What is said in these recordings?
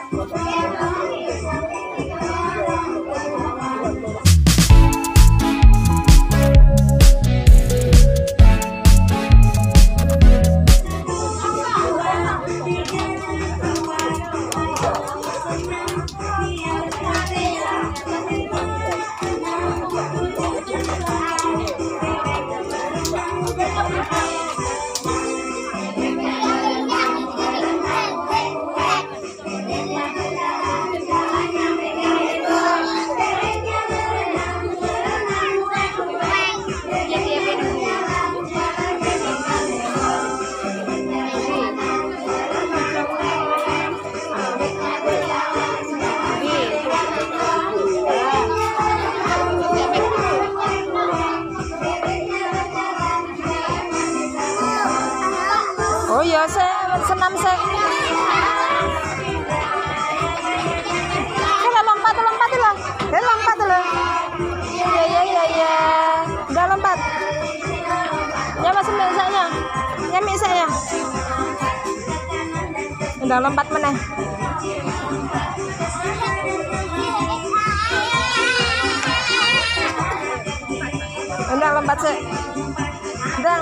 Oh ya, saya senam saya. Kalau lompat lah. Lompat lah. Ya. Udah lompat. Ya masuk misalnya. Ya misalnya. Udah lompat mana? Udah lompat sih. Udah.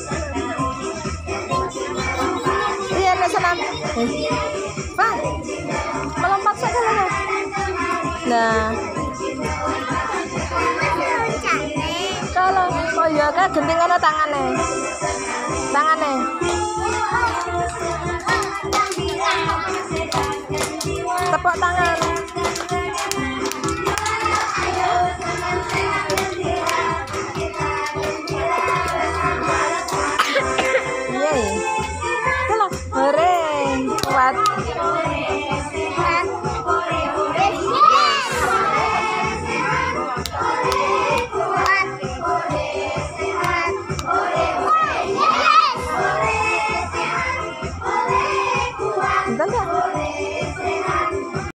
Iya, senam. Pak, melompat saja lah. Nah, kalau oh iya kan gentingannya tangannya. Tepuk tangan.